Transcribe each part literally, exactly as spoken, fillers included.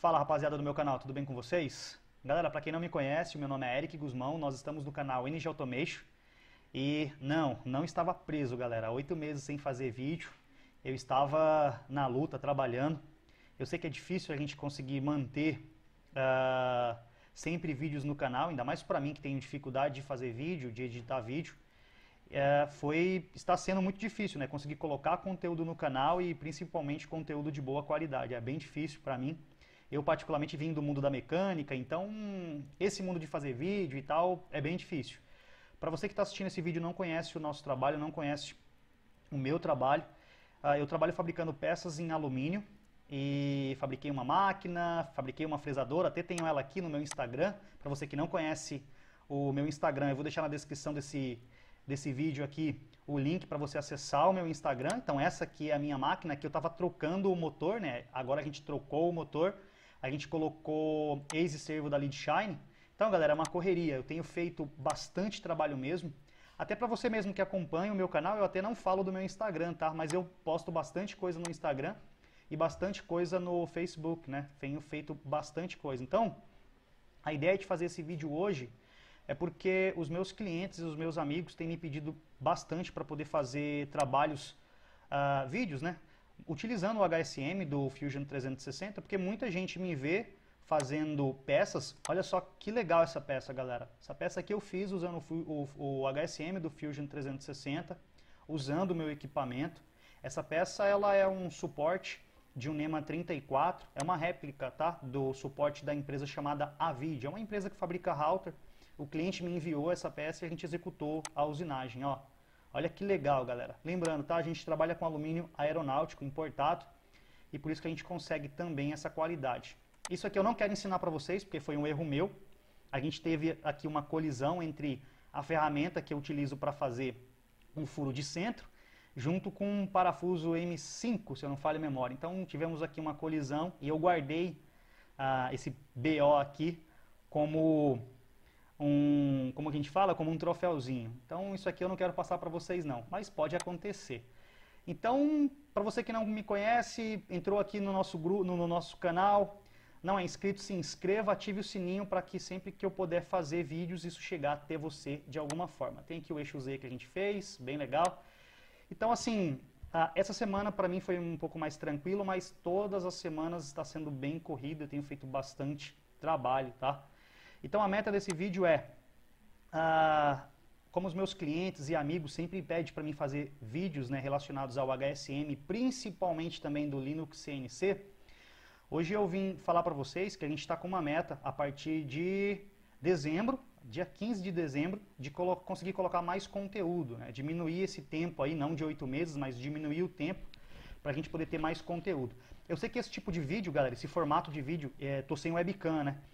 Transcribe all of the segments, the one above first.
Fala, rapaziada do meu canal, tudo bem com vocês? Galera, para quem não me conhece, o meu nome é Eric Guzmão, nós estamos no canal N G Automation e não, não estava preso, galera, oito meses sem fazer vídeo, eu estava na luta, trabalhando. Eu sei que é difícil a gente conseguir manter uh, sempre vídeos no canal, ainda mais para mim que tenho dificuldade de fazer vídeo, de editar vídeo. É, foi, está sendo muito difícil, né? Conseguir colocar conteúdo no canal e principalmente conteúdo de boa qualidade. É bem difícil para mim. Eu particularmente vim do mundo da mecânica, então esse mundo de fazer vídeo e tal é bem difícil. Para você que está assistindo esse vídeo e não conhece o nosso trabalho, não conhece o meu trabalho, uh, eu trabalho fabricando peças em alumínio e fabriquei uma máquina, fabriquei uma fresadora, até tenho ela aqui no meu Instagram. Para você que não conhece o meu Instagram, eu vou deixar na descrição desse desse vídeo aqui o link para você acessar o meu Instagram. Então essa aqui é a minha máquina, que eu estava trocando o motor, né? Agora a gente trocou o motor, a gente colocou Ace Servo da Lead Shine. Então galera, é uma correria, eu tenho feito bastante trabalho mesmo. Até para você mesmo que acompanha o meu canal, eu até não falo do meu Instagram, tá? Mas eu posto bastante coisa no Instagram e bastante coisa no Facebook, né? Tenho feito bastante coisa. Então, a ideia de fazer esse vídeo hoje é porque os meus clientes e os meus amigos têm me pedido bastante para poder fazer trabalhos, uh, vídeos, né? Utilizando o H S M do Fusion trezentos e sessenta, porque muita gente me vê fazendo peças. Olha só que legal essa peça, galera. Essa peça aqui eu fiz usando o, o, o H S M do Fusion trezentos e sessenta, usando o meu equipamento. Essa peça ela é um suporte de um NEMA trinta e quatro, é uma réplica, tá? Do suporte da empresa chamada Avid. É uma empresa que fabrica router. O cliente me enviou essa peça e a gente executou a usinagem, ó. Olha que legal, galera. Lembrando, tá? A gente trabalha com alumínio aeronáutico importado e por isso que a gente consegue também essa qualidade. Isso aqui eu não quero ensinar para vocês porque foi um erro meu. A gente teve aqui uma colisão entre a ferramenta que eu utilizo para fazer um furo de centro junto com um parafuso M cinco, se eu não falho a memória. Então tivemos aqui uma colisão e eu guardei ah, esse B O aqui como um, como a gente fala, como um troféuzinho. Então isso aqui eu não quero passar para vocês não, mas pode acontecer. Então, para você que não me conhece, entrou aqui no nosso grupo, no nosso canal, não é inscrito, se inscreva, ative o sininho para que sempre que eu puder fazer vídeos, isso chegar até você de alguma forma. Tem aqui o eixo Z que a gente fez, bem legal. Então assim, essa semana para mim foi um pouco mais tranquilo, mas todas as semanas está sendo bem corrida, eu tenho feito bastante trabalho, tá? Então a meta desse vídeo é, ah, como os meus clientes e amigos sempre pedem para mim fazer vídeos, né, relacionados ao H S M, principalmente também do Linux C N C, hoje eu vim falar para vocês que a gente está com uma meta a partir de dezembro, dia quinze de dezembro, de colo conseguir colocar mais conteúdo, né, diminuir esse tempo aí, não de oito meses, mas diminuir o tempo para a gente poder ter mais conteúdo. Eu sei que esse tipo de vídeo, galera, esse formato de vídeo, é, tô sem webcam, né?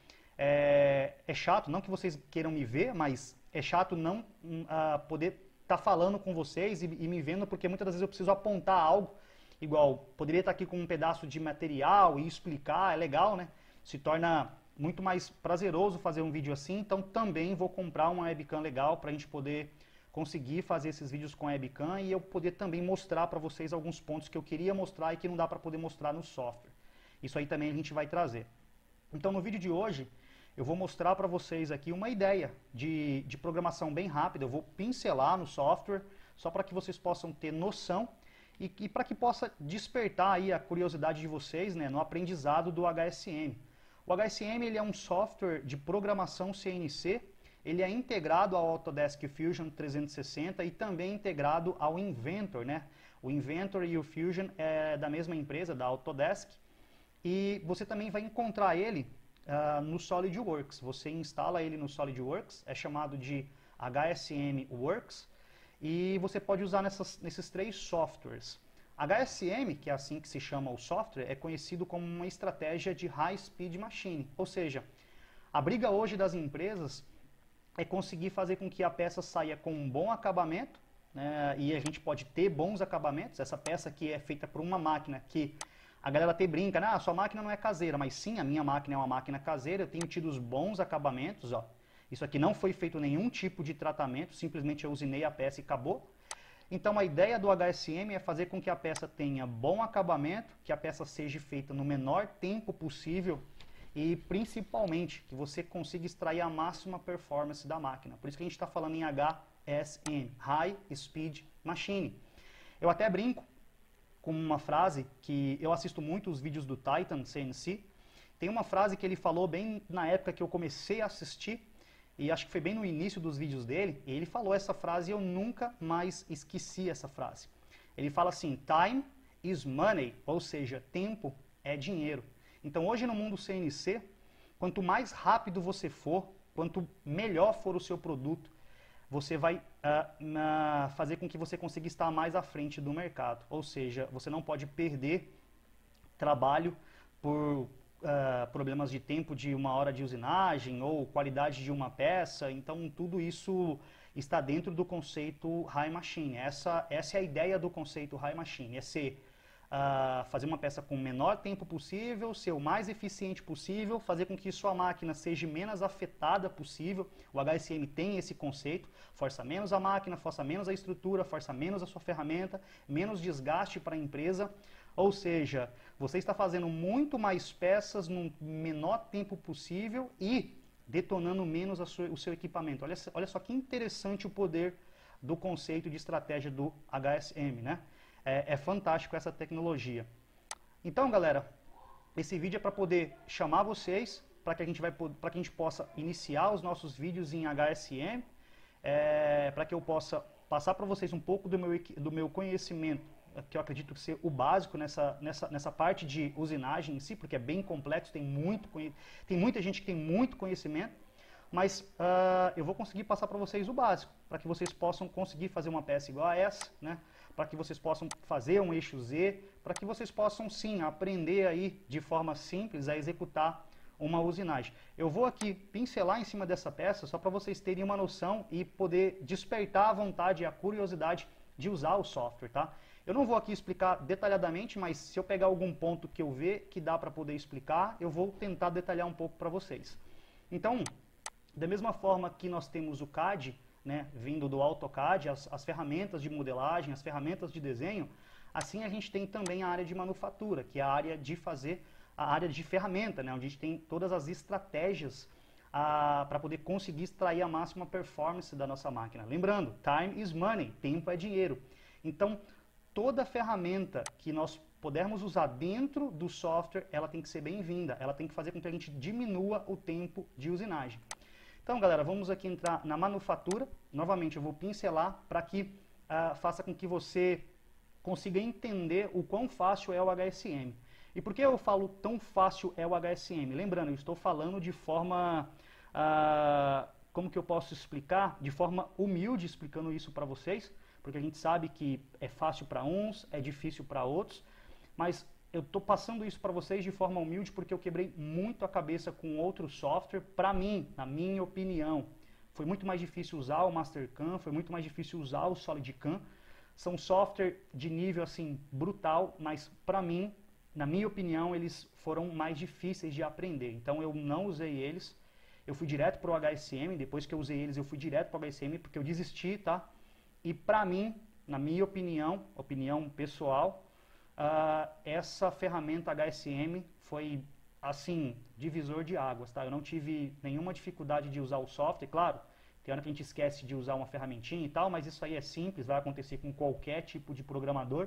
É, é chato, não que vocês queiram me ver, mas é chato não uh, poder estar tá falando com vocês e, e me vendo, porque muitas das vezes eu preciso apontar algo, igual, poderia estar tá aqui com um pedaço de material e explicar, é legal, né? Se torna muito mais prazeroso fazer um vídeo assim, então também vou comprar uma webcam legal para a gente poder conseguir fazer esses vídeos com a webcam e eu poder também mostrar para vocês alguns pontos que eu queria mostrar e que não dá para poder mostrar no software. Isso aí também a gente vai trazer. Então no vídeo de hoje, eu vou mostrar para vocês aqui uma ideia de, de programação bem rápida. Eu vou pincelar no software, só para que vocês possam ter noção e, e para que possa despertar aí a curiosidade de vocês, né, no aprendizado do H S M. O H S M ele é um software de programação C N C, ele é integrado ao Autodesk Fusion trezentos e sessenta e também integrado ao Inventor, né? O Inventor e o Fusion é da mesma empresa, da Autodesk, e você também vai encontrar ele Uh, no SolidWorks. Você instala ele no SolidWorks, é chamado de H S M Works, e você pode usar nessas, nesses três softwares. H S M, que é assim que se chama o software, é conhecido como uma estratégia de High Speed Machine, ou seja, a briga hoje das empresas é conseguir fazer com que a peça saia com um bom acabamento, né, e a gente pode ter bons acabamentos. Essa peça aqui é feita por uma máquina que a galera até brinca, né? Ah, sua máquina não é caseira, mas sim, a minha máquina é uma máquina caseira, eu tenho tido os bons acabamentos, ó. Isso aqui não foi feito nenhum tipo de tratamento, simplesmente eu usinei a peça e acabou. Então a ideia do H S M é fazer com que a peça tenha bom acabamento, que a peça seja feita no menor tempo possível e principalmente que você consiga extrair a máxima performance da máquina. Por isso que a gente está falando em H S M, High Speed Machine. Eu até brinco com uma frase que eu assisto muito os vídeos do Titan C N C. Tem uma frase que ele falou bem na época que eu comecei a assistir, e acho que foi bem no início dos vídeos dele, e ele falou essa frase e eu nunca mais esqueci essa frase. Ele fala assim, time is money, ou seja, tempo é dinheiro. Então hoje no mundo C N C, quanto mais rápido você for, quanto melhor for o seu produto, você vai uh, na, fazer com que você consiga estar mais à frente do mercado. Ou seja, você não pode perder trabalho por uh, problemas de tempo de uma hora de usinagem ou qualidade de uma peça. Então tudo isso está dentro do conceito High Machine. Essa, essa é a ideia do conceito High Machine, é ser Uh, fazer uma peça com o menor tempo possível, ser o mais eficiente possível, fazer com que sua máquina seja menos afetada possível. O H S M tem esse conceito, força menos a máquina, força menos a estrutura, força menos a sua ferramenta, menos desgaste para a empresa. Ou seja, você está fazendo muito mais peças no menor tempo possível e detonando menos a sua, o seu equipamento. Olha, olha só que interessante o poder do conceito de estratégia do H S M, né? É, é fantástico essa tecnologia. Então, galera, esse vídeo é para poder chamar vocês, para que a gente vai, para que a gente possa iniciar os nossos vídeos em H S M, é, para que eu possa passar para vocês um pouco do meu, do meu conhecimento, que eu acredito ser o básico nessa, nessa, nessa parte de usinagem em si, porque é bem complexo, tem, muito, tem muita gente que tem muito conhecimento, mas uh, eu vou conseguir passar para vocês o básico, para que vocês possam conseguir fazer uma peça igual a essa, né? Para que vocês possam fazer um eixo Z, para que vocês possam sim aprender aí de forma simples a executar uma usinagem. Eu vou aqui pincelar em cima dessa peça só para vocês terem uma noção e poder despertar a vontade e a curiosidade de usar o software, tá? Eu não vou aqui explicar detalhadamente, mas se eu pegar algum ponto que eu ver que dá para poder explicar, eu vou tentar detalhar um pouco para vocês. Então, da mesma forma que nós temos o C A D, né, vindo do AutoCAD, as, as ferramentas de modelagem, as ferramentas de desenho, assim a gente tem também a área de manufatura, que é a área de fazer, a área de ferramenta, né, onde a gente tem todas as estratégias para poder conseguir extrair a máxima performance da nossa máquina. Lembrando, time is money, tempo é dinheiro. Então, toda ferramenta que nós pudermos usar dentro do software, ela tem que ser bem-vinda, ela tem que fazer com que a gente diminua o tempo de usinagem. Então, galera, vamos aqui entrar na manufatura. Novamente, eu vou pincelar para que uh, faça com que você consiga entender o quão fácil é o H S M. E por que eu falo tão fácil é o H S M? Lembrando, eu estou falando de forma, uh, como que eu posso explicar? De forma humilde, explicando isso para vocês, porque a gente sabe que é fácil para uns, é difícil para outros, mas eu estou passando isso para vocês de forma humilde porque eu quebrei muito a cabeça com outro software. Para mim, na minha opinião, foi muito mais difícil usar o Mastercam, foi muito mais difícil usar o SolidCam. São software de nível assim brutal, mas para mim, na minha opinião, eles foram mais difíceis de aprender. Então eu não usei eles, eu fui direto para o H S M, depois que eu usei eles eu fui direto para o H S M porque eu desisti, tá? E para mim, na minha opinião, opinião pessoal, Uh, essa ferramenta H S M foi, assim, divisor de águas, tá? Eu não tive nenhuma dificuldade de usar o software, claro, tem hora que a gente esquece de usar uma ferramentinha e tal, mas isso aí é simples, vai acontecer com qualquer tipo de programador.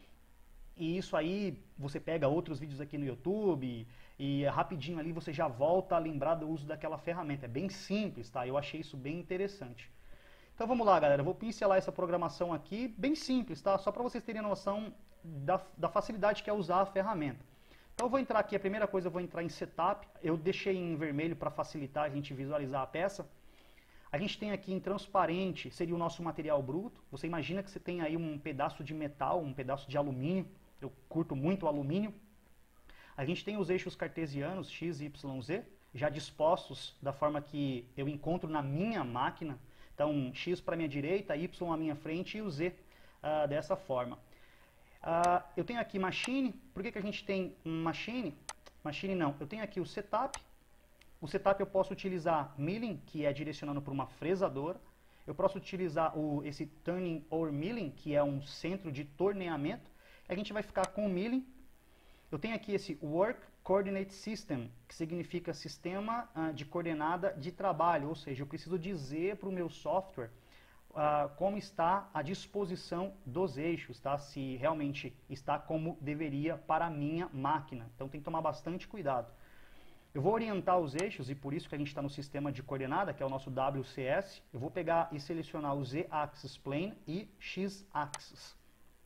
E isso aí, você pega outros vídeos aqui no YouTube e, e rapidinho ali você já volta a lembrar do uso daquela ferramenta. É bem simples, tá? Eu achei isso bem interessante. Então vamos lá, galera, eu vou pincelar essa programação aqui, bem simples, tá? Só para vocês terem noção Da, da facilidade que é usar a ferramenta. Então eu vou entrar aqui, a primeira coisa eu vou entrar em Setup, eu deixei em vermelho para facilitar a gente visualizar a peça. A gente tem aqui em transparente, seria o nosso material bruto. Você imagina que você tem aí um pedaço de metal, um pedaço de alumínio, eu curto muito o alumínio. A gente tem os eixos cartesianos, X, Y, Z, já dispostos da forma que eu encontro na minha máquina. Então X para a minha direita, Y à minha frente e o Z uh, dessa forma. Uh, eu tenho aqui Machine. Por que, que a gente tem um Machine? Machine não, eu tenho aqui o Setup. O Setup eu posso utilizar Milling, que é direcionando para uma fresadora. Eu posso utilizar o, esse Turning or Milling, que é um centro de torneamento. A gente vai ficar com o Milling. Eu tenho aqui esse Work Coordinate System, que significa sistema uh, de coordenada de trabalho, ou seja, eu preciso dizer para o meu software uh, como está a disposição dos eixos, tá? Se realmente está como deveria para a minha máquina. Então tem que tomar bastante cuidado. Eu vou orientar os eixos, e por isso que a gente está no sistema de coordenada, que é o nosso W C S. Eu vou pegar e selecionar o Z-Axis Plane e X-Axis.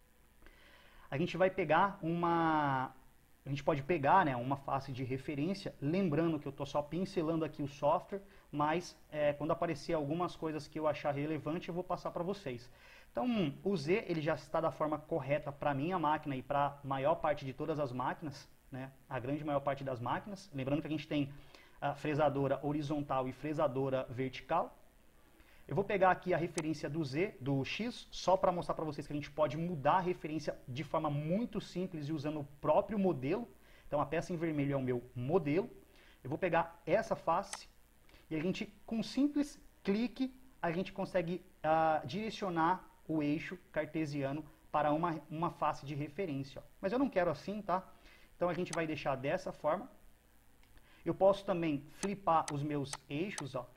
A gente vai pegar uma... A gente pode pegar, né, uma face de referência, lembrando que eu estou só pincelando aqui o software, mas é, quando aparecer algumas coisas que eu achar relevante, eu vou passar para vocês. Então, o Z ele já está da forma correta para a minha máquina e para a maior parte de todas as máquinas, né, a grande maior parte das máquinas. Lembrando que a gente tem a fresadora horizontal e fresadora vertical. Eu vou pegar aqui a referência do Z, do X, só para mostrar para vocês que a gente pode mudar a referência de forma muito simples e usando o próprio modelo. Então a peça em vermelho é o meu modelo. Eu vou pegar essa face e a gente, com um simples clique, a gente consegue uh, direcionar o eixo cartesiano para uma, uma face de referência. Ó. Mas eu não quero assim, tá? Então a gente vai deixar dessa forma. Eu posso também flipar os meus eixos, ó.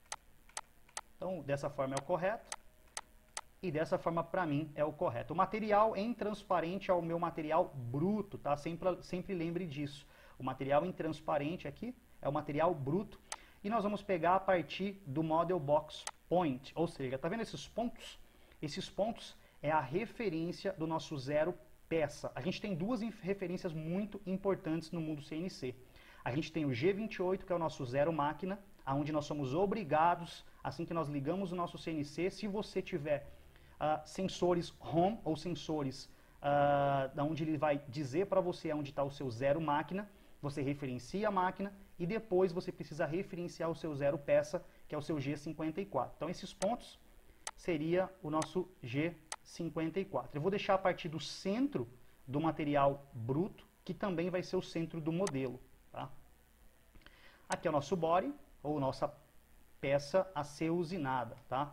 Então, dessa forma é o correto, e dessa forma, para mim, é o correto. O material em transparente é o meu material bruto, tá? Sempre, sempre lembre disso. O material em transparente aqui é o material bruto, e nós vamos pegar a partir do Model Box Point, ou seja, tá vendo esses pontos? Esses pontos é a referência do nosso zero peça. A gente tem duas referências muito importantes no mundo C N C. A gente tem o G vinte e oito, que é o nosso zero máquina, onde nós somos obrigados, assim que nós ligamos o nosso C N C, se você tiver uh, sensores ROM ou sensores uh, onde ele vai dizer para você onde está o seu zero máquina, você referencia a máquina e depois você precisa referenciar o seu zero peça, que é o seu G cinquenta e quatro. Então esses pontos seria o nosso G cinquenta e quatro. Eu vou deixar a partir do centro do material bruto, que também vai ser o centro do modelo. Tá? Aqui é o nosso body, ou nossa peça a ser usinada, tá?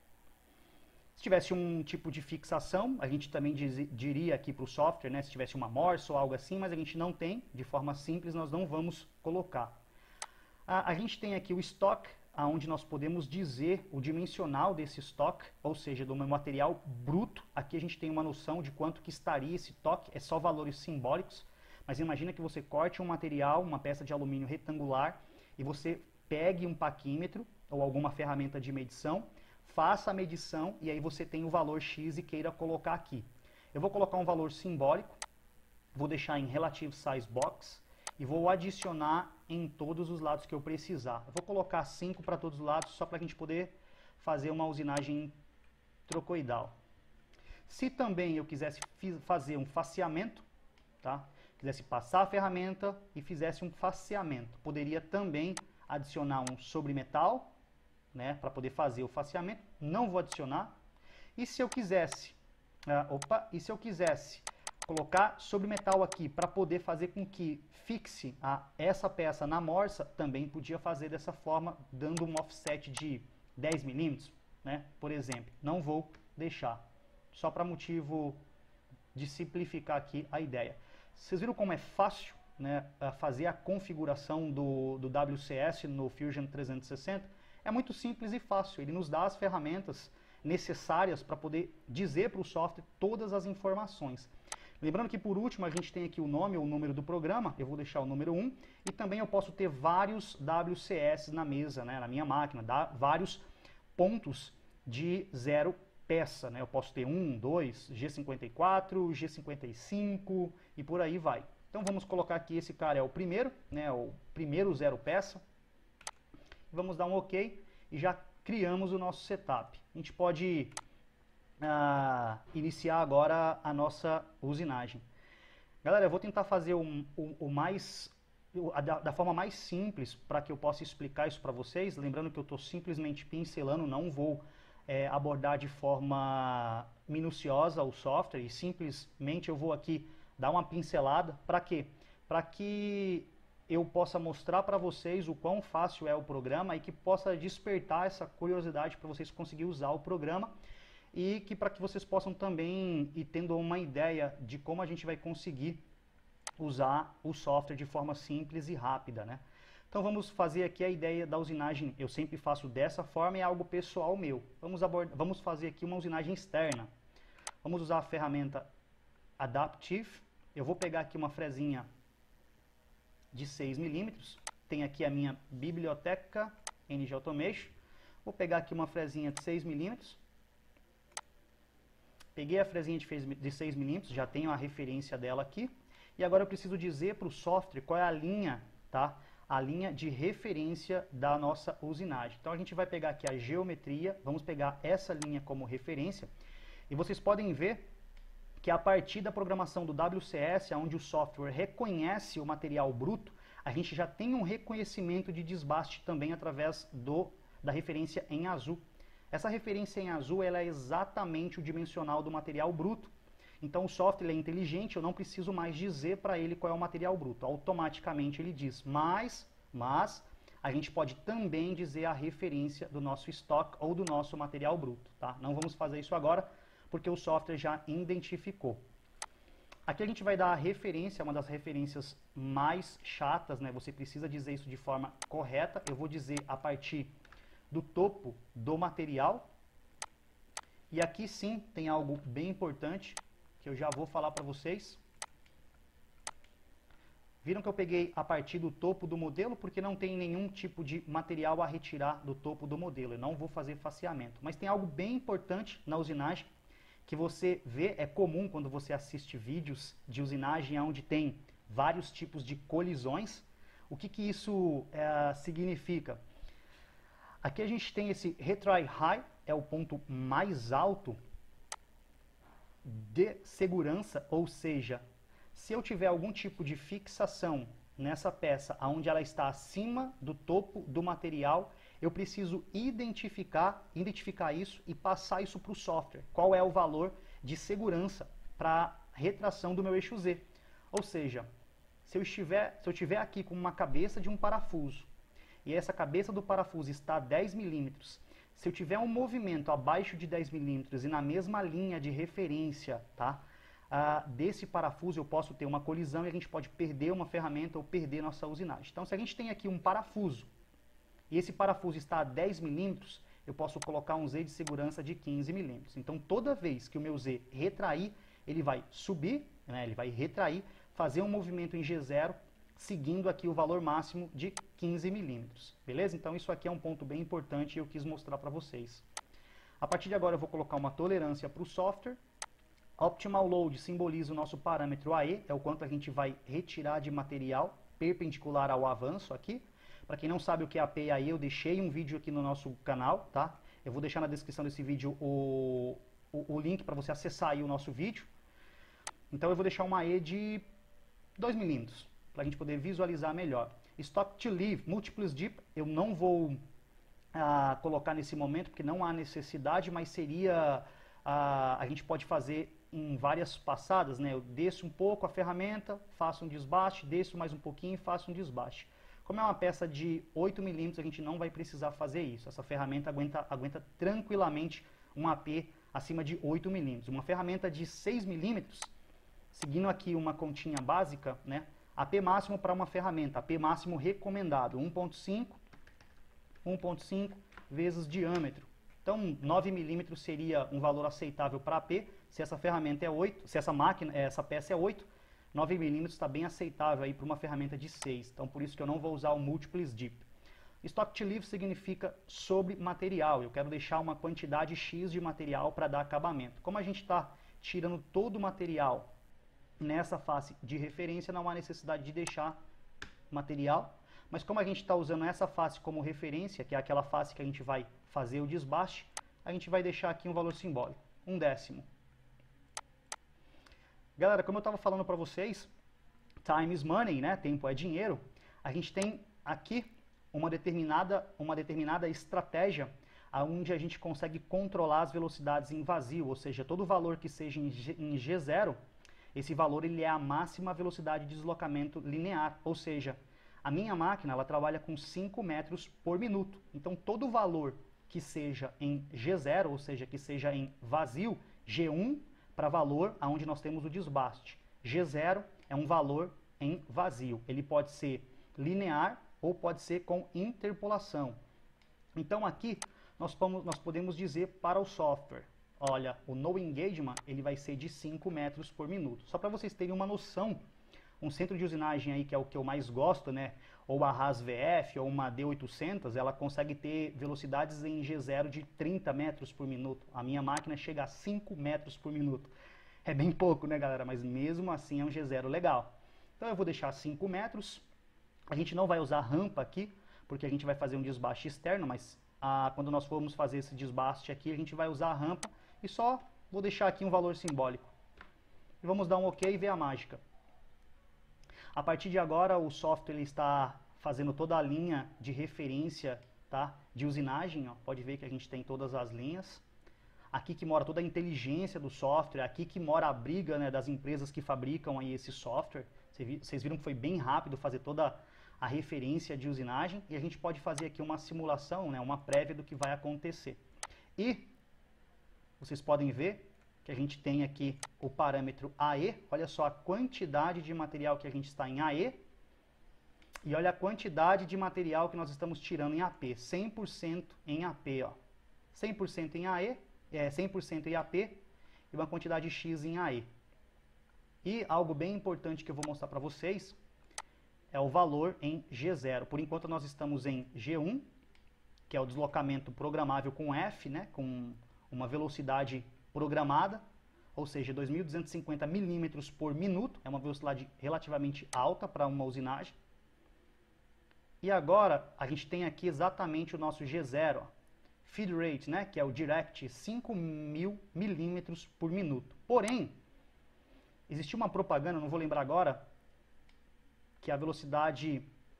Se tivesse um tipo de fixação, a gente também diz, diria aqui para o software, né, se tivesse uma morsa ou algo assim, mas a gente não tem, de forma simples nós não vamos colocar. A, a gente tem aqui o stock, onde nós podemos dizer o dimensional desse stock, ou seja, do meu material bruto. Aqui a gente tem uma noção de quanto que estaria esse toque, é só valores simbólicos, mas imagina que você corte um material, uma peça de alumínio retangular, e você pegue um paquímetro ou alguma ferramenta de medição, faça a medição e aí você tem o valor X e queira colocar aqui. Eu vou colocar um valor simbólico, vou deixar em Relative Size Box e vou adicionar em todos os lados que eu precisar. Eu vou colocar cinco para todos os lados, só para a gente poder fazer uma usinagem trocoidal. Se também eu quisesse fazer um faceamento, tá? Quisesse passar a ferramenta e fizesse um faceamento, poderia também adicionar um sobremetal, né, para poder fazer o faceamento. Não vou adicionar. E se eu quisesse, uh, opa, e se eu quisesse colocar sobremetal aqui para poder fazer com que fixe a, essa peça na morsa, também podia fazer dessa forma, dando um offset de dez milímetros, né, por exemplo. Não vou deixar, só para motivo de simplificar aqui a ideia. Vocês viram como é fácil, né, fazer a configuração do, do W C S no Fusion trezentos e sessenta? É muito simples e fácil. Ele nos dá as ferramentas necessárias para poder dizer para o software todas as informações. Lembrando que, por último, a gente tem aqui o nome ou o número do programa. Eu vou deixar o número um. E também eu posso ter vários W C S na mesa, né, na minha máquina. Dá vários pontos de zero peça. Né? Eu posso ter um, dois, G cinquenta e quatro, G cinquenta e cinco e por aí vai. Então vamos colocar aqui, esse cara é o primeiro, né, o primeiro zero peça. Vamos dar um OK e já criamos o nosso setup. A gente pode uh, iniciar agora a nossa usinagem. Galera, eu vou tentar fazer um, o, o mais, da, da forma mais simples para que eu possa explicar isso para vocês. Lembrando que eu estou simplesmente pincelando, não vou é, abordar de forma minuciosa o software e simplesmente eu vou aqui dar uma pincelada. Para quê? Para que eu possa mostrar para vocês o quão fácil é o programa e que possa despertar essa curiosidade para vocês conseguirem usar o programa e que para que vocês possam também ir tendo uma ideia de como a gente vai conseguir usar o software de forma simples e rápida, né? Então vamos fazer aqui a ideia da usinagem. Eu sempre faço dessa forma, é algo pessoal meu. Vamos, abordar, vamos fazer aqui uma usinagem externa. Vamos usar a ferramenta Adaptive. Eu vou pegar aqui uma fresinha de seis milímetros. Tem aqui a minha biblioteca N G Automation. Vou pegar aqui uma fresinha de seis milímetros. Peguei a fresinha de seis milímetros, já tenho a referência dela aqui. E agora eu preciso dizer para o software qual é a linha, tá? A linha de referência da nossa usinagem. Então a gente vai pegar aqui a geometria, vamos pegar essa linha como referência. E vocês podem ver que a partir da programação do W C S, onde o software reconhece o material bruto, a gente já tem um reconhecimento de desbaste também através do, da referência em azul. Essa referência em azul ela é exatamente o dimensional do material bruto. Então o software é inteligente, eu não preciso mais dizer para ele qual é o material bruto. Automaticamente ele diz, mas, mas a gente pode também dizer a referência do nosso estoque ou do nosso material bruto. Tá? Não vamos fazer isso agora, porque o software já identificou. Aqui a gente vai dar a referência, uma das referências mais chatas, né? Você precisa dizer isso de forma correta. Eu vou dizer a partir do topo do material. E aqui sim tem algo bem importante que eu já vou falar para vocês. Viram que eu peguei a partir do topo do modelo porque não tem nenhum tipo de material a retirar do topo do modelo. Eu não vou fazer faceamento. Mas tem algo bem importante na usinagem que você vê, é comum quando você assiste vídeos de usinagem onde tem vários tipos de colisões. O que, que isso é, significa? Aqui a gente tem esse retry high, é o ponto mais alto de segurança, ou seja, se eu tiver algum tipo de fixação nessa peça onde ela está acima do topo do material, eu preciso identificar, identificar isso e passar isso para o software. Qual é o valor de segurança para a retração do meu eixo Z? Ou seja, se eu estiver, se eu tiver aqui com uma cabeça de um parafuso e essa cabeça do parafuso está a dez milímetros, se eu tiver um movimento abaixo de dez milímetros e na mesma linha de referência, tá, uh, desse parafuso, eu posso ter uma colisão e a gente pode perder uma ferramenta ou perder nossa usinagem. Então, se a gente tem aqui um parafuso e esse parafuso está a dez milímetros, eu posso colocar um Z de segurança de quinze milímetros. Então, toda vez que o meu Z retrair, ele vai subir, né, ele vai retrair, fazer um movimento em G zero, seguindo aqui o valor máximo de quinze milímetros, beleza? Então isso aqui é um ponto bem importante e eu quis mostrar para vocês. A partir de agora eu vou colocar uma tolerância para o software. Optimal Load simboliza o nosso parâmetro A E, é o quanto a gente vai retirar de material perpendicular ao avanço aqui. Para quem não sabe o que é A P e A E, eu deixei um vídeo aqui no nosso canal, tá? Eu vou deixar na descrição desse vídeo o, o, o link para você acessar aí o nosso vídeo. Então eu vou deixar uma A E de dois milímetros. Para a gente poder visualizar melhor. Stock to leave, múltiplos dip, eu não vou ah, colocar nesse momento, porque não há necessidade, mas seria, ah, a gente pode fazer em várias passadas, né? Eu desço um pouco a ferramenta, faço um desbaste, desço mais um pouquinho e faço um desbaste. Como é uma peça de oito milímetros, a gente não vai precisar fazer isso. Essa ferramenta aguenta, aguenta tranquilamente um A P acima de oito milímetros. Uma ferramenta de seis milímetros, seguindo aqui uma continha básica, né? A P máximo para uma ferramenta, A P máximo recomendado, um ponto cinco, um ponto cinco vezes diâmetro. Então, nove milímetros seria um valor aceitável para A P. Se essa ferramenta é oito, se essa máquina, essa peça é oito, nove milímetros está bem aceitável aí para uma ferramenta de seis. Então, por isso que eu não vou usar o Multiples Dip. Stock to leave significa sobre material. Eu quero deixar uma quantidade X de material para dar acabamento. Como a gente está tirando todo o material nessa face de referência, não há necessidade de deixar material, mas como a gente está usando essa face como referência, que é aquela face que a gente vai fazer o desbaste, a gente vai deixar aqui um valor simbólico, um décimo. Galera, como eu estava falando para vocês, time is money, né? Tempo é dinheiro. A gente tem aqui uma determinada, uma determinada estratégia onde a gente consegue controlar as velocidades em vazio, ou seja, todo valor que seja em G zero, esse valor ele é a máxima velocidade de deslocamento linear, ou seja, a minha máquina ela trabalha com cinco metros por minuto. Então todo valor que seja em G zero, ou seja, que seja em vazio, G um para valor onde nós temos o desbaste. G zero é um valor em vazio. Ele pode ser linear ou pode ser com interpolação. Então aqui nós, nós podemos dizer para o software, olha, o no engagement ele vai ser de cinco metros por minuto. Só para vocês terem uma noção, um centro de usinagem aí que é o que eu mais gosto, né, ou a Haas V F ou uma D oitocentos, ela consegue ter velocidades em G zero de trinta metros por minuto. A minha máquina chega a cinco metros por minuto. É bem pouco, né, galera? Mas mesmo assim é um G zero legal. Então eu vou deixar cinco metros. A gente não vai usar rampa aqui, porque a gente vai fazer um desbaste externo, mas ah, quando nós formos fazer esse desbaste aqui, a gente vai usar a rampa e só vou deixar aqui um valor simbólico. E vamos dar um OK e ver a mágica. A partir de agora, o software ele está fazendo toda a linha de referência, tá, de usinagem. Ó. Pode ver que a gente tem todas as linhas. Aqui que mora toda a inteligência do software, aqui que mora a briga, né, das empresas que fabricam aí esse software. Vocês viram que foi bem rápido fazer toda a referência de usinagem. E a gente pode fazer aqui uma simulação, né, uma prévia do que vai acontecer. E vocês podem ver que a gente tem aqui o parâmetro A E, olha só a quantidade de material que a gente está em A E, e olha a quantidade de material que nós estamos tirando em A P, cem por cento em A P, ó. cem por cento em A E, é, cem por cento em A P, e uma quantidade X em A E. E algo bem importante que eu vou mostrar para vocês é o valor em G zero. Por enquanto nós estamos em G um, que é o deslocamento programável com F, né, com uma velocidade programada, ou seja, dois mil duzentos e cinquenta milímetros por minuto, é uma velocidade relativamente alta para uma usinagem. E agora a gente tem aqui exatamente o nosso G zero, ó, feed rate, né, que é o direct, cinco mil milímetros por minuto. Porém, existiu uma propaganda, não vou lembrar agora, que a velocidade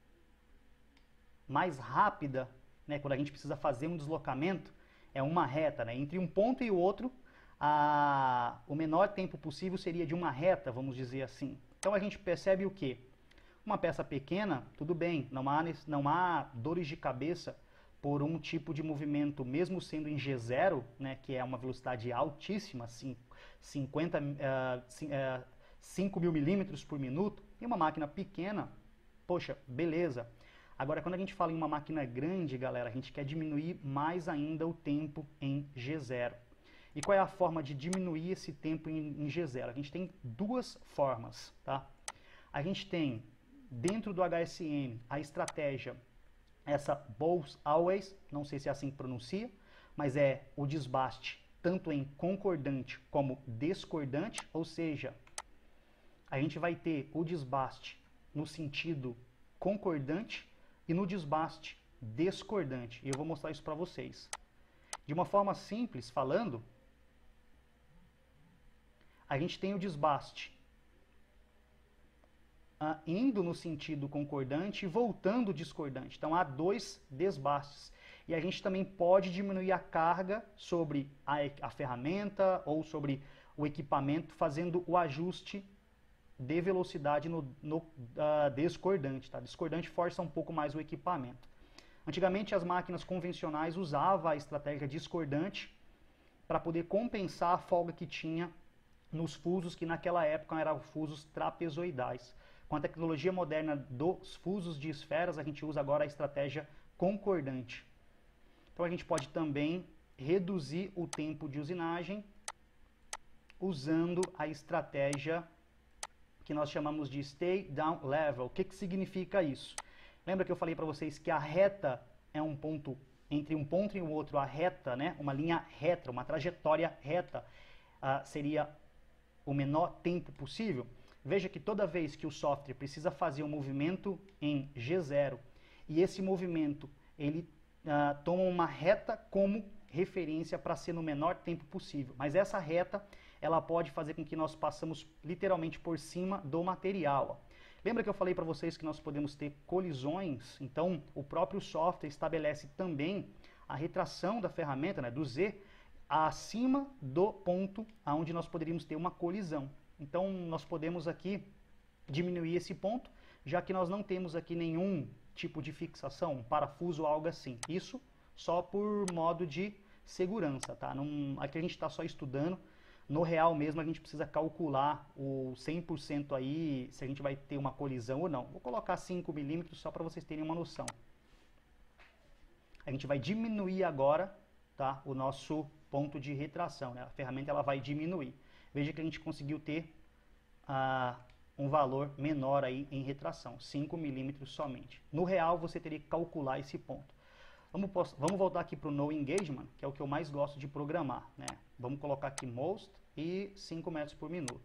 mais rápida, né, quando a gente precisa fazer um deslocamento, é uma reta, né, entre um ponto e o outro. A, o menor tempo possível seria de uma reta, vamos dizer assim. Então a gente percebe o quê? Uma peça pequena, tudo bem, não há, não há dores de cabeça por um tipo de movimento, mesmo sendo em G zero, né, que é uma velocidade altíssima, assim, cinquenta, uh, cinco mil milímetros por minuto, e uma máquina pequena, poxa, beleza. Agora, quando a gente fala em uma máquina grande, galera, a gente quer diminuir mais ainda o tempo em G zero. E qual é a forma de diminuir esse tempo em, em G zero? A gente tem duas formas, tá? A gente tem, dentro do H S M, a estratégia, essa both always, não sei se é assim que pronuncia, mas é o desbaste tanto em concordante como discordante, ou seja, a gente vai ter o desbaste no sentido concordante e no desbaste discordante. E eu vou mostrar isso para vocês. De uma forma simples falando, a gente tem o desbaste uh, indo no sentido concordante e voltando discordante. Então há dois desbastes. E a gente também pode diminuir a carga sobre a, a ferramenta ou sobre o equipamento, fazendo o ajuste de velocidade no, no uh, discordante. Tá? Discordante força um pouco mais o equipamento. Antigamente as máquinas convencionais usavam a estratégia discordante para poder compensar a folga que tinha nos fusos, que naquela época eram fusos trapezoidais. Com a tecnologia moderna dos fusos de esferas, a gente usa agora a estratégia concordante. Então a gente pode também reduzir o tempo de usinagem usando a estratégia que nós chamamos de stay down level. O que, que significa isso? Lembra que eu falei para vocês que a reta é um ponto, entre um ponto e o outro, a reta, né? Uma linha reta, uma trajetória reta, uh, seria o menor tempo possível? Veja que toda vez que o software precisa fazer um movimento em G zero e esse movimento ele uh, toma uma reta como referência para ser no menor tempo possível. Mas essa reta ela pode fazer com que nós passamos literalmente por cima do material. Ó. Lembra que eu falei para vocês que nós podemos ter colisões? Então o próprio software estabelece também a retração da ferramenta, né, do Z, acima do ponto onde nós poderíamos ter uma colisão. Então nós podemos aqui diminuir esse ponto, já que nós não temos aqui nenhum tipo de fixação, um parafuso ou algo assim. Isso só por modo de segurança, tá? Não, aqui a gente está só estudando No real mesmo a gente precisa calcular o cem por cento aí, se a gente vai ter uma colisão ou não. Vou colocar cinco milímetros só para vocês terem uma noção. A gente vai diminuir agora, tá, o nosso ponto de retração, né? A ferramenta ela vai diminuir. Veja que a gente conseguiu ter ah, um valor menor aí em retração, cinco milímetros somente. No real você teria que calcular esse ponto. Vamos, vamos voltar aqui para o No Engagement, que é o que eu mais gosto de programar, né? Vamos colocar aqui Most e cinco metros por minuto.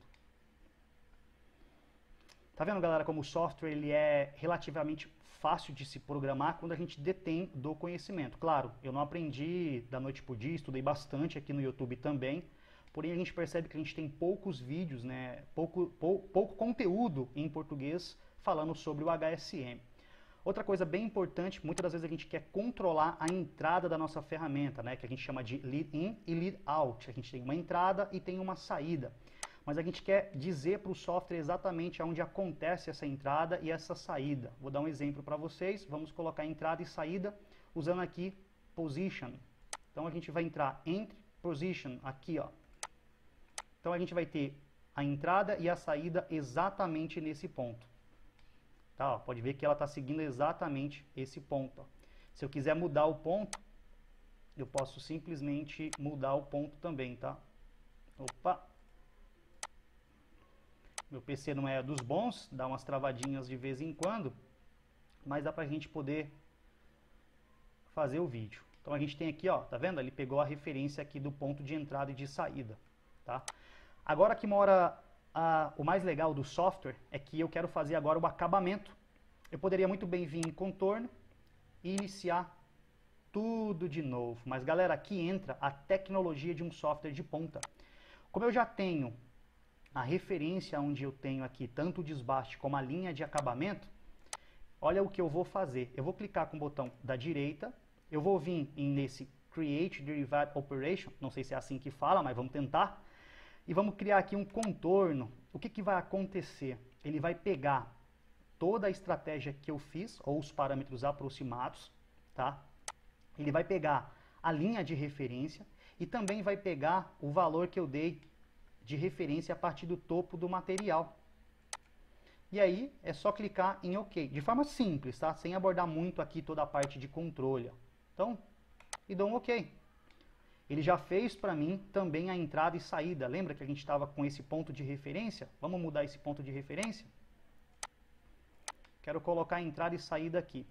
Tá vendo, galera, como o software ele é relativamente fácil de se programar quando a gente detém do conhecimento. Claro, eu não aprendi da noite pro dia, estudei bastante aqui no YouTube também, porém a gente percebe que a gente tem poucos vídeos, né, pouco, pou, pouco conteúdo em português falando sobre o H S M. Outra coisa bem importante, muitas das vezes a gente quer controlar a entrada da nossa ferramenta, né, que a gente chama de lead in e lead out. A gente tem uma entrada e tem uma saída. Mas a gente quer dizer para o software exatamente onde acontece essa entrada e essa saída. Vou dar um exemplo para vocês. Vamos colocar entrada e saída usando aqui position. Então a gente vai entrar entre position aqui, ó. Então a gente vai ter a entrada e a saída exatamente nesse ponto. Tá, ó, pode ver que ela está seguindo exatamente esse ponto. Ó. Se eu quiser mudar o ponto, eu posso simplesmente mudar o ponto também, tá? Opa! Meu P C não é dos bons, dá umas travadinhas de vez em quando, mas dá pra gente poder fazer o vídeo. Então a gente tem aqui, ó, tá vendo? Ele pegou a referência aqui do ponto de entrada e de saída, tá? Agora que mora a, o mais legal do software é que eu quero fazer agora o acabamento. Eu poderia muito bem vir em contorno e iniciar tudo de novo. Mas galera, aqui entra a tecnologia de um software de ponta. Como eu já tenho a referência onde eu tenho aqui tanto o desbaste como a linha de acabamento, olha o que eu vou fazer. Eu vou clicar com o botão da direita, eu vou vir nesse Create Derived Operation, não sei se é assim que fala, mas vamos tentar, e vamos criar aqui um contorno. O que, que vai acontecer? Ele vai pegar toda a estratégia que eu fiz, ou os parâmetros aproximados, tá? Ele vai pegar a linha de referência e também vai pegar o valor que eu dei de referência a partir do topo do material. E aí é só clicar em OK, de forma simples, tá? Sem abordar muito aqui toda a parte de controle. Então, e dou um OK. Ele já fez para mim também a entrada e saída. Lembra que a gente estava com esse ponto de referência? Vamos mudar esse ponto de referência? Quero colocar a entrada e saída aqui.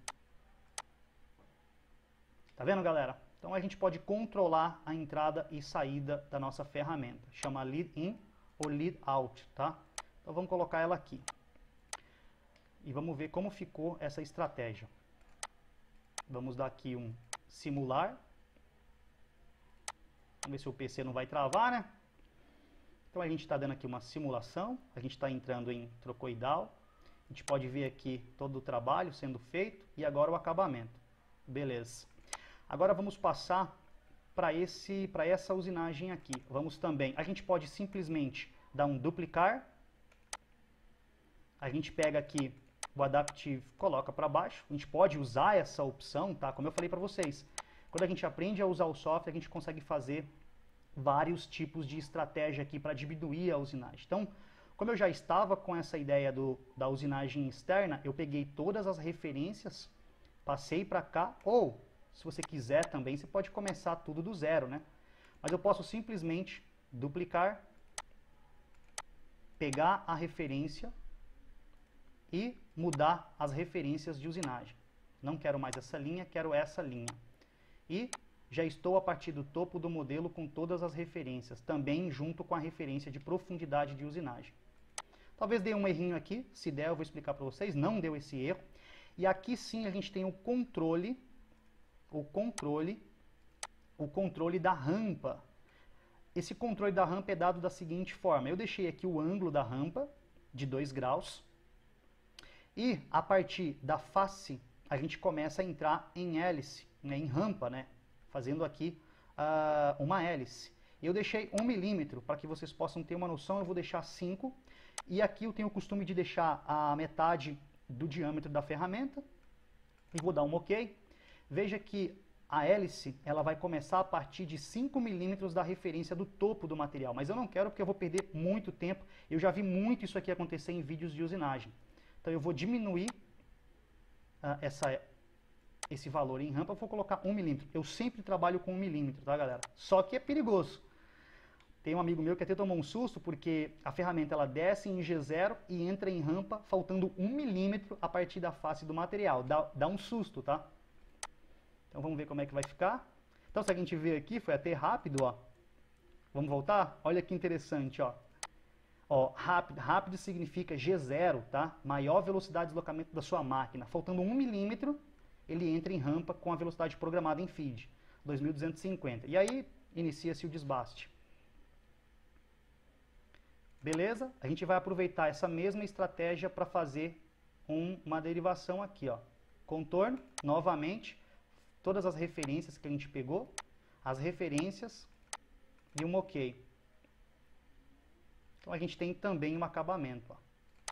Tá vendo, galera? Então a gente pode controlar a entrada e saída da nossa ferramenta. Chama lead in ou lead out, tá? Então vamos colocar ela aqui. E vamos ver como ficou essa estratégia. Vamos dar aqui um simular. Vamos ver se o P C não vai travar, né? Então a gente está dando aqui uma simulação. A gente está entrando em trocoidal. A gente pode ver aqui todo o trabalho sendo feito e agora o acabamento. Beleza. Agora vamos passar para esse, para essa usinagem aqui. Vamos também, a gente pode simplesmente dar um duplicar. A gente pega aqui o Adaptive, coloca para baixo. A gente pode usar essa opção, tá? Como eu falei para vocês, quando a gente aprende a usar o software, a gente consegue fazer vários tipos de estratégia aqui para diminuir a usinagem. Então, como eu já estava com essa ideia do, da usinagem externa, eu peguei todas as referências, passei para cá, ou se você quiser também, você pode começar tudo do zero, né? Mas eu posso simplesmente duplicar, pegar a referência e mudar as referências de usinagem. Não quero mais essa linha, quero essa linha. E já estou a partir do topo do modelo com todas as referências, também junto com a referência de profundidade de usinagem. Talvez dê um errinho aqui, se der eu vou explicar para vocês, não deu esse erro. E aqui sim a gente tem o controle o controle, o controle da rampa. Esse controle da rampa é dado da seguinte forma. Eu deixei aqui o ângulo da rampa de dois graus. E a partir da face, a gente começa a entrar em hélice, né, em rampa, né, fazendo aqui uh, uma hélice. Eu deixei um milímetro, para que vocês possam ter uma noção, eu vou deixar cinco. E aqui eu tenho o costume de deixar a metade do diâmetro da ferramenta. E vou dar um OK. Veja que a hélice ela vai começar a partir de cinco milímetros da referência do topo do material, mas eu não quero porque eu vou perder muito tempo. Eu já vi muito isso aqui acontecer em vídeos de usinagem. Então eu vou diminuir uh, essa, esse valor em rampa, eu vou colocar um milímetro. Eu sempre trabalho com um milímetro, tá, galera? Só que é perigoso. Tem um amigo meu que até tomou um susto porque a ferramenta ela desce em G zero e entra em rampa faltando um milímetro a partir da face do material. Dá, dá um susto, tá? Então vamos ver como é que vai ficar. Então se a gente ver aqui, foi até rápido, ó. Vamos voltar? Olha que interessante, ó. Ó, rápido, rápido significa G zero, tá? Maior velocidade de deslocamento da sua máquina. Faltando um milímetro, ele entra em rampa com a velocidade programada em feed, dois mil duzentos e cinquenta. E aí inicia-se o desbaste. Beleza? A gente vai aproveitar essa mesma estratégia para fazer um, uma derivação aqui, ó. Contorno, novamente, todas as referências que a gente pegou, as referências e um OK. Então a gente tem também um acabamento, ó.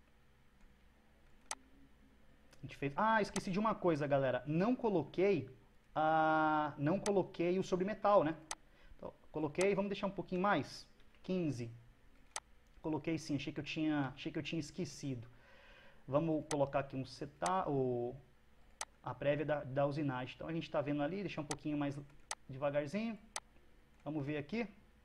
A gente fez... Ah, esqueci de uma coisa, galera. Não coloquei, ah, não coloquei o sobremetal, né? Então, coloquei, vamos deixar um pouquinho mais, quinze. Coloquei sim, achei que eu tinha, achei que eu tinha esquecido. Vamos colocar aqui um setup, o, a prévia da, da usinagem. Então a gente está vendo ali, deixar um pouquinho mais devagarzinho. Vamos ver aqui.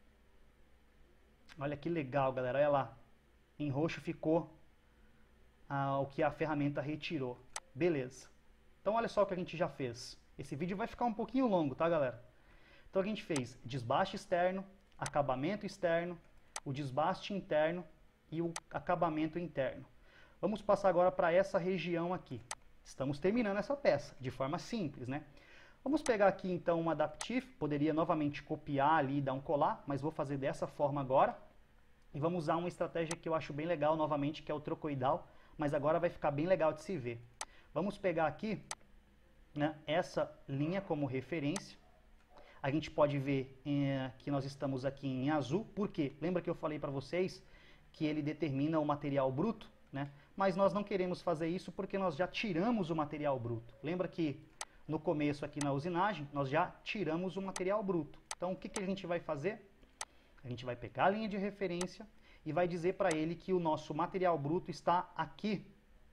Olha que legal, galera. Olha lá. Em roxo ficou ah, o que a ferramenta retirou. Beleza. Então olha só o que a gente já fez. Esse vídeo vai ficar um pouquinho longo, tá, galera? Então a gente fez desbaste externo, acabamento externo, o desbaste interno e o acabamento interno. Vamos passar agora para essa região aqui. Estamos terminando essa peça, de forma simples, né? Vamos pegar aqui então um adaptive, poderia novamente copiar ali e dar um colar, mas vou fazer dessa forma agora. E vamos usar uma estratégia que eu acho bem legal novamente, que é o trocoidal, mas agora vai ficar bem legal de se ver. Vamos pegar aqui, né, essa linha como referência. A gente pode ver é, que nós estamos aqui em azul, porque lembra que eu falei para vocês que ele determina o material bruto, né? Mas nós não queremos fazer isso porque nós já tiramos o material bruto. Lembra que no começo aqui na usinagem nós já tiramos o material bruto. Então o que, que a gente vai fazer? A gente vai pegar a linha de referência e vai dizer para ele que o nosso material bruto está aqui.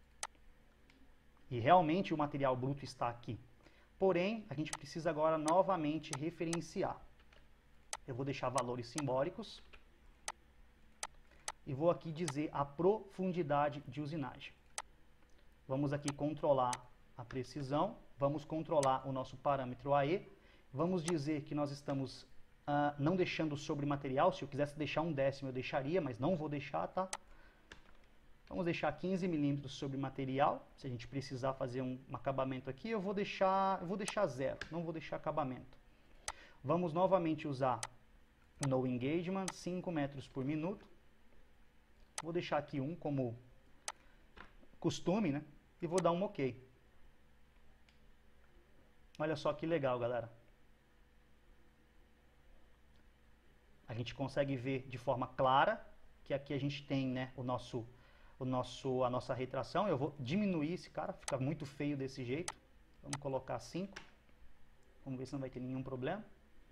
E realmente o material bruto está aqui. Porém, a gente precisa agora novamente referenciar. Eu vou deixar valores simbólicos e vou aqui dizer a profundidade de usinagem. Vamos aqui controlar a precisão, vamos controlar o nosso parâmetro A E, vamos dizer que nós estamos uh, não deixando sobre material. Se eu quisesse deixar um décimo eu deixaria, mas não vou deixar, tá? Vamos deixar quinze milímetros sobre material. Se a gente precisar fazer um, um acabamento aqui, eu vou deixar, eu vou deixar zero, não vou deixar acabamento. Vamos novamente usar no engagement, cinco metros por minuto. Vou deixar aqui um como costume, né? E vou dar um OK. Olha só que legal, galera. A gente consegue ver de forma clara que aqui a gente tem, né, o nosso... O nosso, a nossa retração. Eu vou diminuir esse cara, fica muito feio desse jeito. Vamos colocar cinco. Vamos ver se não vai ter nenhum problema.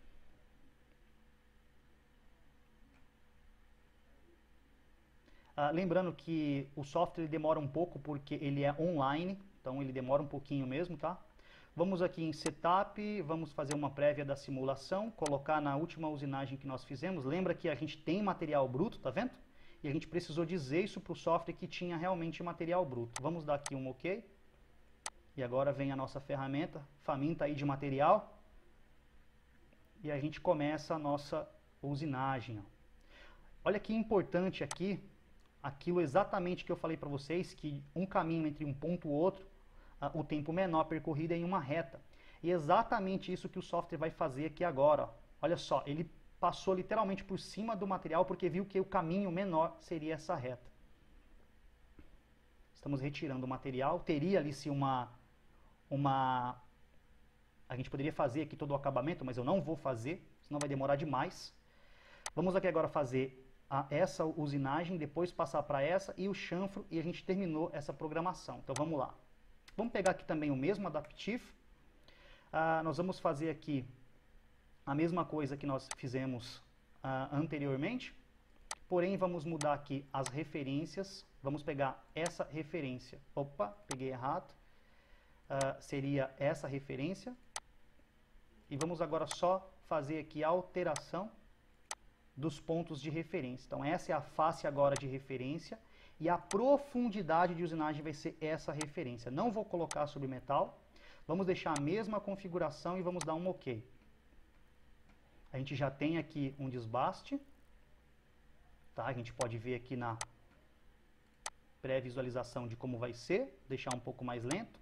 Ah, lembrando que o software ele demora um pouco porque ele é online, então ele demora um pouquinho mesmo, tá? Vamos aqui em Setup, vamos fazer uma prévia da simulação, colocar na última usinagem que nós fizemos. Lembra que a gente tem material bruto, tá vendo? E a gente precisou dizer isso para o software que tinha realmente material bruto. Vamos dar aqui um OK. E agora vem a nossa ferramenta, faminta aí de material. E a gente começa a nossa usinagem. Ó. Olha que importante aqui, aquilo exatamente que eu falei para vocês, que um caminho entre um ponto e outro, uh, o tempo menor percorrido é em uma reta. E exatamente isso que o software vai fazer aqui agora. Ó. Olha só, ele passou literalmente por cima do material porque viu que o caminho menor seria essa reta. Estamos retirando o material. Teria ali se uma, uma... A gente poderia fazer aqui todo o acabamento, mas eu não vou fazer, senão vai demorar demais. Vamos aqui agora fazer a, essa usinagem, depois passar para essa e o chanfro, e a gente terminou essa programação. Então vamos lá. Vamos pegar aqui também o mesmo adaptive. Ah, nós vamos fazer aqui a mesma coisa que nós fizemos ah, anteriormente, porém vamos mudar aqui as referências. Vamos pegar essa referência. Opa, peguei errado. Uh, seria essa referência. E vamos agora só fazer aqui a alteração dos pontos de referência. Então essa é a face agora de referência e a profundidade de usinagem vai ser essa referência. Não vou colocar sobre metal. Vamos deixar a mesma configuração e vamos dar um OK. A gente já tem aqui um desbaste. Tá? A gente pode ver aqui na pré-visualização de como vai ser, deixar um pouco mais lento.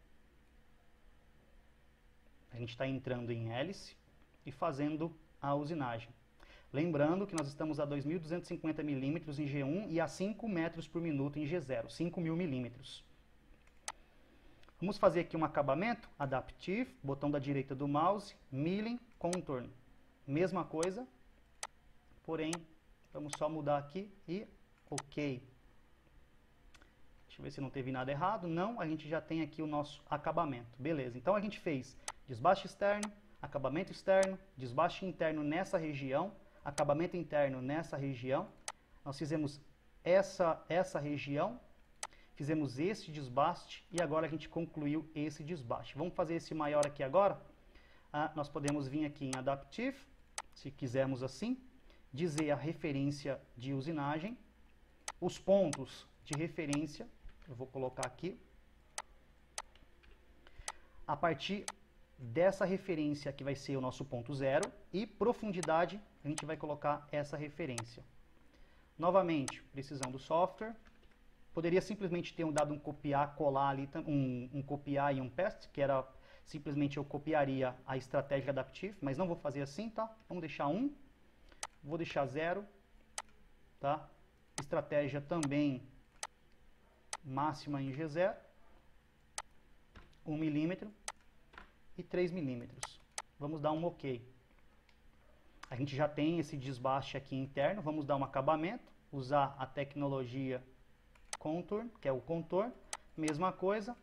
A gente está entrando em hélice e fazendo a usinagem. Lembrando que nós estamos a dois mil duzentos e cinquenta milímetros em G um e a cinco metros por minuto em G zero, cinco mil milímetros. Vamos fazer aqui um acabamento, Adaptive, botão da direita do mouse, Milling, Contour. Mesma coisa, porém, vamos só mudar aqui e OK. Deixa eu ver se não teve nada errado. Não, a gente já tem aqui o nosso acabamento. Beleza, então a gente fez desbaste externo, acabamento externo, desbaste interno nessa região, acabamento interno nessa região. Nós fizemos essa, essa região, fizemos esse desbaste e agora a gente concluiu esse desbaste. Vamos fazer esse maior aqui agora? Ah, nós podemos vir aqui em Adaptive, se quisermos assim, dizer a referência de usinagem, os pontos de referência, eu vou colocar aqui, a partir dessa referência que vai ser o nosso ponto zero, e profundidade, a gente vai colocar essa referência. Novamente, precisão do software, poderia simplesmente ter dado um copiar, colar ali, um, um copiar e um paste, que era simplesmente eu copiaria a estratégia Adaptive, mas não vou fazer assim, tá? Vamos deixar um, vou deixar zero, tá? Estratégia também máxima em G zero, um milímetro e três milímetros. Vamos dar um OK. A gente já tem esse desbaste aqui interno, vamos dar um acabamento, usar a tecnologia Contour, que é o contorno, mesma coisa.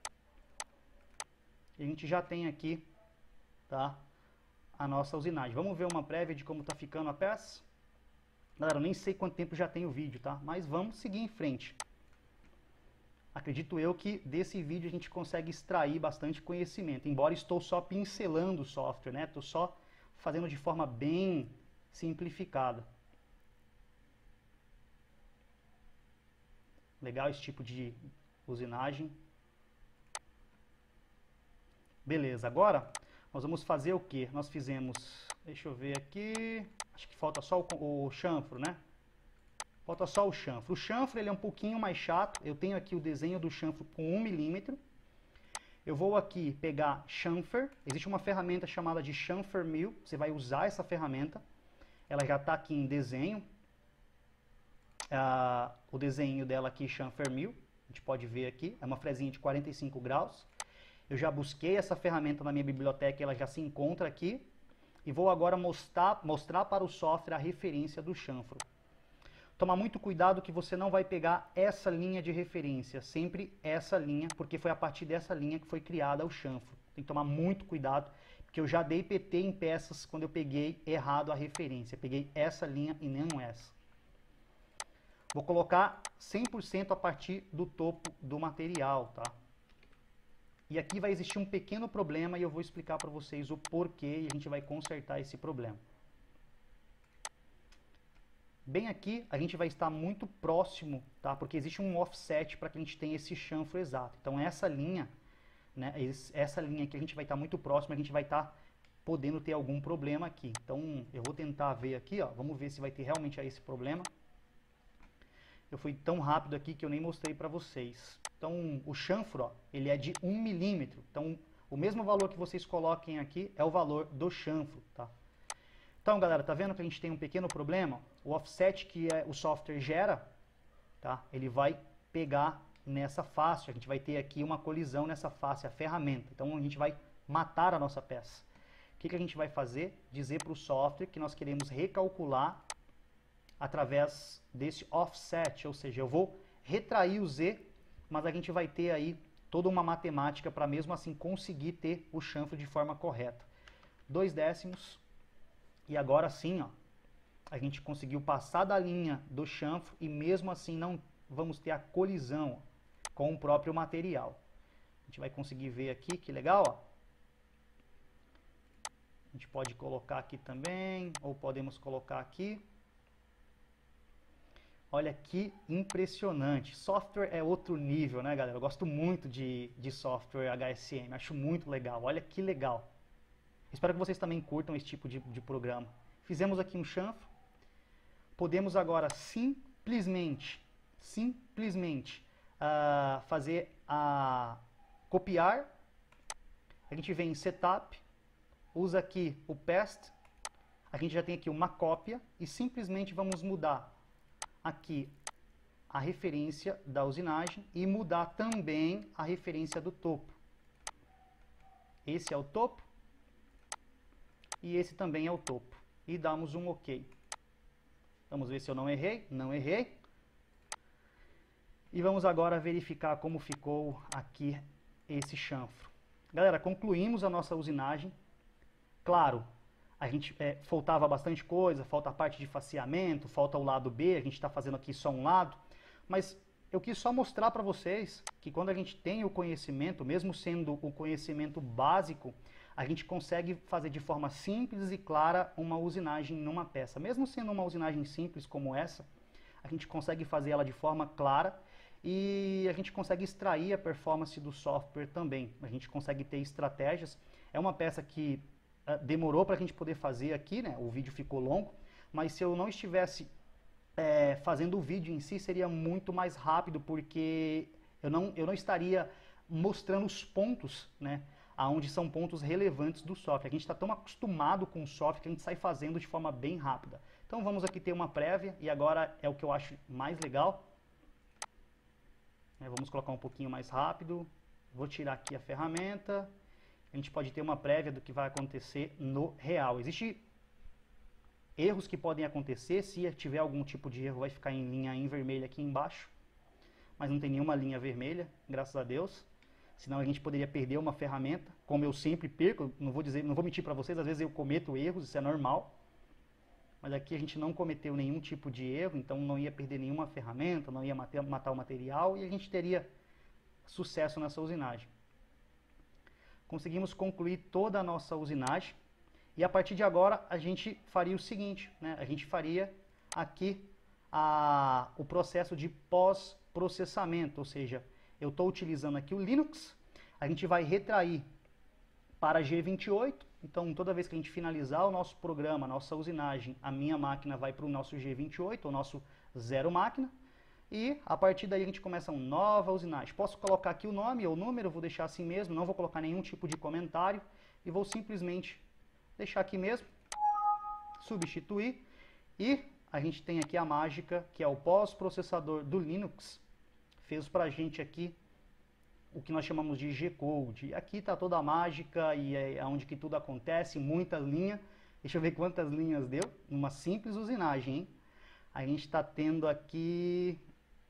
A gente já tem aqui, tá, a nossa usinagem. Vamos ver uma prévia de como está ficando a peça? Galera, eu nem sei quanto tempo já tem o vídeo, tá? Mas vamos seguir em frente. Acredito eu que desse vídeo a gente consegue extrair bastante conhecimento, embora estou só pincelando o software, né? Estou só fazendo de forma bem simplificada. Legal esse tipo de usinagem. Beleza, agora nós vamos fazer o que? Nós fizemos, deixa eu ver aqui, acho que falta só o, o chanfro, né? Falta só o chanfro. O chanfro ele é um pouquinho mais chato. Eu tenho aqui o desenho do chanfro com um milímetro. Eu vou aqui pegar chamfer. Existe uma ferramenta chamada de Chamfer Mill. Você vai usar essa ferramenta. Ela já está aqui em desenho. Ah, o desenho dela aqui, Chamfer Mill. A gente pode ver aqui. É uma fresinha de quarenta e cinco graus. Eu já busquei essa ferramenta na minha biblioteca. Ela já se encontra aqui. E vou agora mostrar, mostrar para o software a referência do chanfro. Tomar muito cuidado que você não vai pegar essa linha de referência, sempre essa linha, porque foi a partir dessa linha que foi criada o chanfro. Tem que tomar muito cuidado, porque eu já dei P T em peças quando eu peguei errado a referência. Peguei essa linha e não essa. Vou colocar cem por cento a partir do topo do material, tá? E aqui vai existir um pequeno problema e eu vou explicar para vocês o porquê e a gente vai consertar esse problema. Bem aqui, a gente vai estar muito próximo, tá? Porque existe um offset para que a gente tenha esse chanfro exato. Então essa linha, né, essa linha aqui a gente vai estar muito próximo, a gente vai estar podendo ter algum problema aqui. Então eu vou tentar ver aqui, ó, vamos ver se vai ter realmente esse problema. Eu fui tão rápido aqui que eu nem mostrei para vocês. Então o chanfro, ó, ele é de um milímetro. Então o mesmo valor que vocês coloquem aqui é o valor do chanfro, tá? Então, galera, tá vendo que a gente tem um pequeno problema? O offset que é, o software gera, tá? Ele vai pegar nessa face. A gente vai ter aqui uma colisão nessa face, a ferramenta. Então, a gente vai matar a nossa peça. O que, que a gente vai fazer? Dizer para o software que nós queremos recalcular através desse offset. Ou seja, eu vou retrair o Z, mas a gente vai ter aí toda uma matemática para mesmo assim conseguir ter o chanfro de forma correta. Dois décimos, e agora sim, ó, a gente conseguiu passar da linha do chanfro e mesmo assim não vamos ter a colisão com o próprio material. A gente vai conseguir ver aqui, que legal, ó. A gente pode colocar aqui também, ou podemos colocar aqui. Olha que impressionante. Software é outro nível, né, galera? Eu gosto muito de, de software H S M, acho muito legal. Olha que legal. Espero que vocês também curtam esse tipo de, de programa. Fizemos aqui um chanfro. Podemos agora simplesmente, simplesmente uh, fazer a copiar. A gente vem em Setup, usa aqui o Paste. A gente já tem aqui uma cópia e simplesmente vamos mudar aqui a referência da usinagem e mudar também a referência do topo. Esse é o topo e esse também é o topo. E damos um OK. Vamos ver se eu não errei. Não errei. E vamos agora verificar como ficou aqui esse chanfro. Galera, concluímos a nossa usinagem. Claro, a gente é, faltava bastante coisa, falta a parte de faceamento, falta o lado B, a gente está fazendo aqui só um lado, mas eu quis só mostrar para vocês que quando a gente tem o conhecimento, mesmo sendo o conhecimento básico, a gente consegue fazer de forma simples e clara uma usinagem numa peça. Mesmo sendo uma usinagem simples como essa, a gente consegue fazer ela de forma clara e a gente consegue extrair a performance do software também. A gente consegue ter estratégias. É uma peça que demorou para a gente poder fazer aqui, né? O vídeo ficou longo, mas se eu não estivesse é, fazendo o vídeo em si, seria muito mais rápido, porque eu não, eu não estaria mostrando os pontos, né? Aonde são pontos relevantes do software. A gente está tão acostumado com o software que a gente sai fazendo de forma bem rápida. Então vamos aqui ter uma prévia, e agora é o que eu acho mais legal. É, vamos colocar um pouquinho mais rápido. Vou tirar aqui a ferramenta. A gente pode ter uma prévia do que vai acontecer no real. Existem erros que podem acontecer. Se tiver algum tipo de erro, vai ficar em linha em vermelho aqui embaixo. Mas não tem nenhuma linha vermelha, graças a Deus. Senão a gente poderia perder uma ferramenta, como eu sempre perco. Não vou dizer, não vou mentir para vocês, às vezes eu cometo erros, isso é normal. Mas aqui a gente não cometeu nenhum tipo de erro, então não ia perder nenhuma ferramenta, não ia matar o material e a gente teria sucesso nessa usinagem. Conseguimos concluir toda a nossa usinagem e a partir de agora a gente faria o seguinte, né? A gente faria aqui a, o processo de pós-processamento, ou seja, eu estou utilizando aqui o Linux, a gente vai retrair para G vinte e oito, então toda vez que a gente finalizar o nosso programa, a nossa usinagem, a minha máquina vai para o nosso G vinte e oito, o nosso zero máquina, e a partir daí a gente começa uma nova usinagem. Posso colocar aqui o nome ou o número, vou deixar assim mesmo, não vou colocar nenhum tipo de comentário e vou simplesmente deixar aqui mesmo, substituir, e a gente tem aqui a mágica, que é o pós-processador do Linux, fez pra gente aqui o que nós chamamos de G-Code. Aqui está toda a mágica e é onde que tudo acontece, muitas linhas. Deixa eu ver quantas linhas deu, uma simples usinagem, hein? A gente está tendo aqui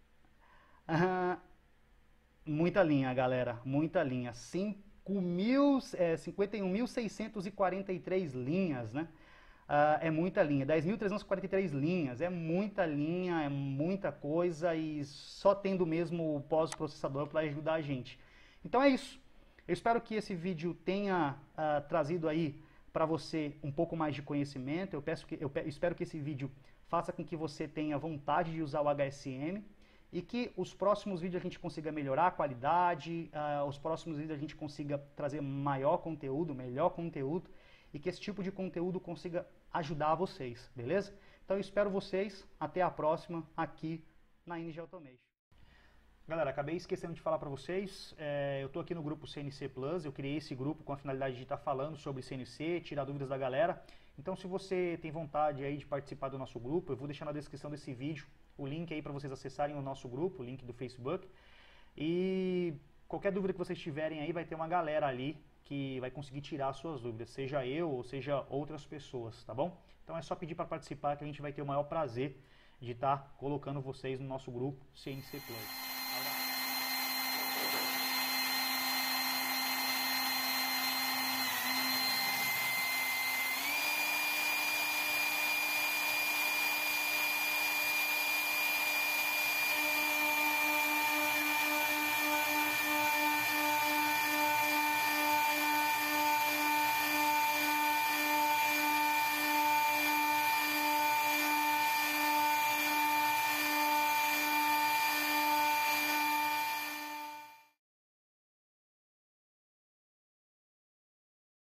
uh, muita linha, galera, muita linha. cinco mil, é, cinquenta e um mil seiscentos e quarenta e três linhas, né? Uh, é muita linha, dez mil trezentas e quarenta e três linhas, é muita linha, é muita coisa e só tendo mesmo o pós-processador para ajudar a gente. Então é isso. Eu espero que esse vídeo tenha uh, trazido aí para você um pouco mais de conhecimento. Eu, peço que, eu pe- espero que esse vídeo faça com que você tenha vontade de usar o H S M e que os próximos vídeos a gente consiga melhorar a qualidade, uh, os próximos vídeos a gente consiga trazer maior conteúdo, melhor conteúdo, e que esse tipo de conteúdo consiga ajudar vocês, beleza? Então eu espero vocês, até a próxima aqui na N G Automation. Galera, acabei esquecendo de falar para vocês, é, eu estou aqui no grupo C N C Plus, eu criei esse grupo com a finalidade de estar falando sobre C N C, tirar dúvidas da galera. Então se você tem vontade aí de participar do nosso grupo, eu vou deixar na descrição desse vídeo o link aí para vocês acessarem o nosso grupo, o link do Facebook. E qualquer dúvida que vocês tiverem aí, vai ter uma galera ali que vai conseguir tirar suas dúvidas, seja eu ou seja outras pessoas, tá bom? Então é só pedir para participar que a gente vai ter o maior prazer de estar colocando vocês no nosso grupo C N C Plus.